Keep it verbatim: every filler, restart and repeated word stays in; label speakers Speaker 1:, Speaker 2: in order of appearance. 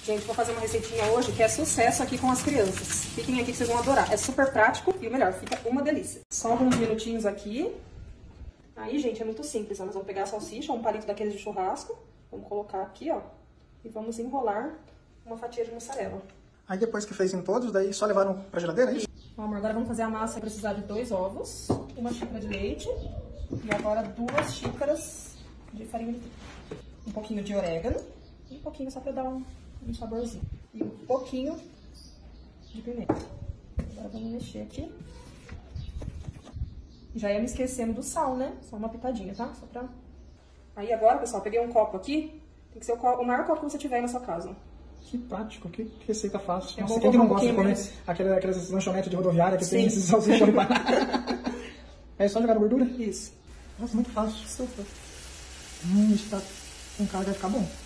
Speaker 1: Gente, vou fazer uma receitinha hoje que é sucesso aqui com as crianças. Fiquem aqui que vocês vão adorar. É super prático e o melhor, fica uma delícia. Só alguns minutinhos aqui. Aí, gente, é muito simples. Nós vamos pegar a salsicha, um palito daqueles de churrasco. Vamos colocar aqui, ó. E vamos enrolar uma fatia de mussarela.
Speaker 2: Aí depois que fez em todos, daí só levaram pra geladeira, é isso?
Speaker 1: Bom, amor, agora vamos fazer a massa. Vai precisar de dois ovos, uma xícara de leite e agora duas xícaras de farinha de trigo. Um pouquinho de orégano e um pouquinho só pra dar um... um saborzinho. E um pouquinho de pimenta. Agora vamos mexer aqui. Já ia me esquecendo do sal, né? Só uma pitadinha, tá? Só pra... Aí agora, pessoal, peguei um copo aqui. Tem que ser o, copo, o maior copo que você tiver aí na sua casa.
Speaker 2: Que prático, que, que receita fácil.
Speaker 1: É
Speaker 2: Nossa,
Speaker 1: bom
Speaker 2: quem que não
Speaker 1: um
Speaker 2: gosta de comer
Speaker 1: menos.
Speaker 2: aquelas, aquelas lanchonetes de rodoviária que
Speaker 1: Sim.
Speaker 2: tem esses salsichão de banana? É só jogar na gordura?
Speaker 1: Isso.
Speaker 2: Nossa, muito fácil.
Speaker 1: Super.
Speaker 2: Hum, isso tá com cara, vai ficar bom.